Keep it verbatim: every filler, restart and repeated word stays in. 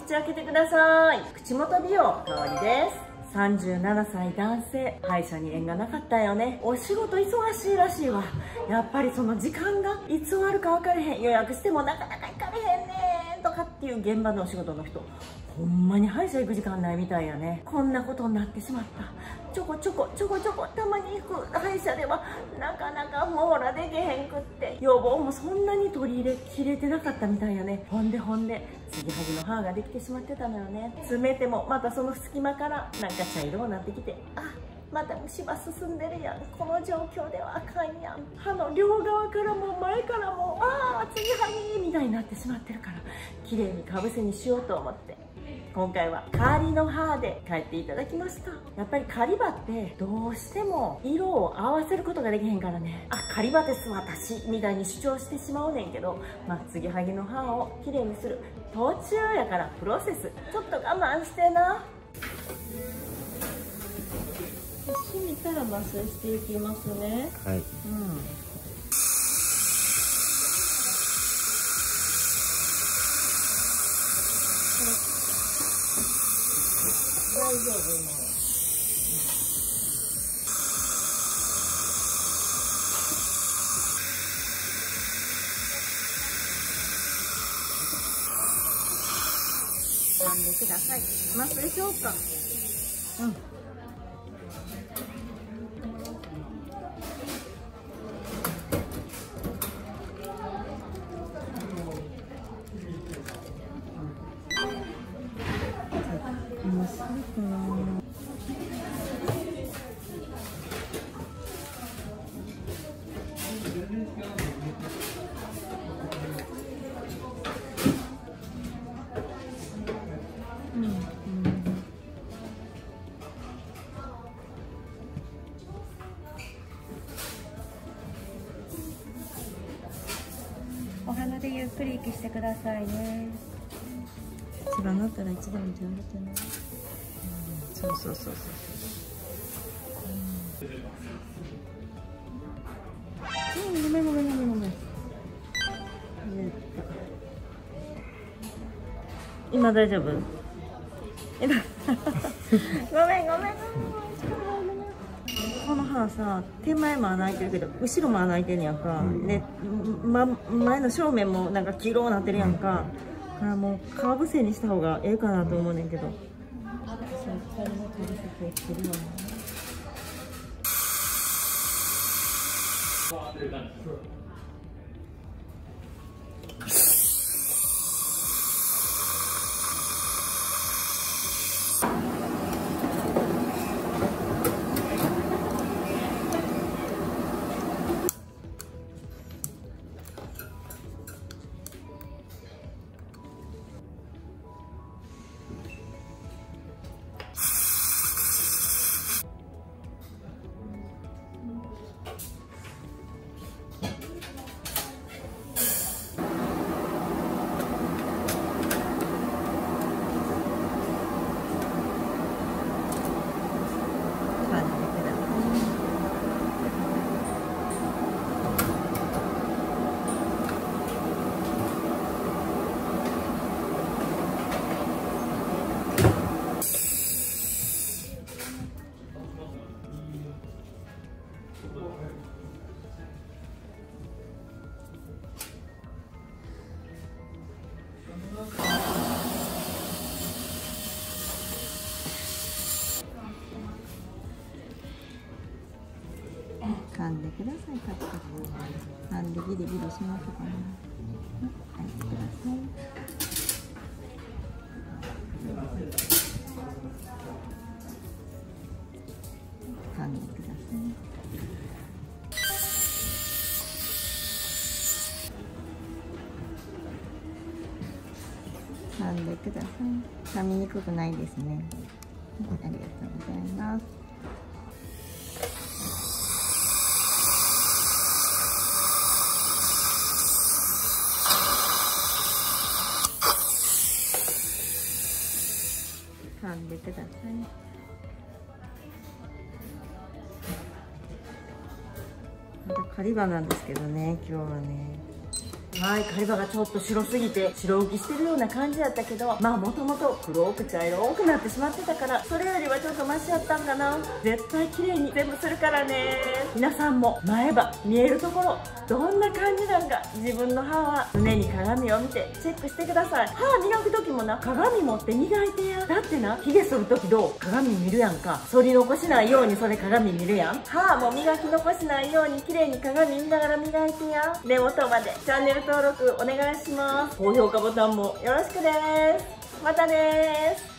口開けてください。口元美容香りです。さんじゅうななさい男性、歯医者に縁がなかったよね。お仕事忙しいらしいわ。やっぱりその時間がいつ終わるか分かれへん、予約してもなかなか行かれへんねんとかっていう現場のお仕事の人、ほんまに歯医者行く時間ないみたいやね。こんなことになってしまった。ちょこちょこちょこちょこたまに行く歯医者ではなかなか網羅できへんくって、予防もそんなに取り入れきれてなかったみたいやね。ほんでほんで継ぎはぎの歯ができてしまってたのよね。詰めてもまたその隙間からなんか茶色になってきて、あ、また虫歯進んでるやん、この状況ではあかんやん、歯の両側からも前からもああ継ぎはぎみたいになってしまってるから、綺麗にかぶせにしようと思って今回は仮の歯で帰っていただきました。やっぱり仮歯ってどうしても色を合わせることができへんからね、あ、仮歯です私みたいに主張してしまうねんけど、まあ継ぎはぎの歯をきれいにする途中やから、プロセスちょっと我慢してな。染みたら麻酔していきますね。 はい。うん。 大丈夫今は。噛んでください。麻酔しようか。うん。面白くない。うんうん、お鼻でゆっくり息してくださいね。一番なったらいつでも手を入れてね。うん、そうそうそうそう。うん、ごめんごめんごめんごめん。今大丈夫？今ごめんごめんごめん。この歯さ、手前も穴開いてるけど後ろも穴開いてんやんか。で、ま、前の正面もなんか黄色になってるやんか。だからもうかぶせにした方がええかなと思うねんけど。そう、仮のかぶせてきてるよね。噛んでください。カチカチ噛んでギリギリしますかな。はい、ください。噛んでください。噛んでください。噛みにくくないですね。ありがとうございます。噛んでください。また狩り場なんですけどね、今日はね。 はい、狩り場がちょっと白すぎて白浮きしてるような感じやったけど、まあもともと黒く茶色くなってしまってたから、それよりはちょっとマシやったんかな。絶対綺麗に全部するからね。皆さんも前歯見えるところどんな感じなんか、自分の歯は常に鏡を見てチェックしてください。歯磨く時もな、鏡持って磨いてや。だってな、髭剃る時どう、鏡見るやんか。剃り残しないようにそれ鏡見るやん。歯も磨き残しないように綺麗に鏡見ながら磨いてや。根元までチャンネル登録お願いします。高評価ボタンもよろしくです。またねーす。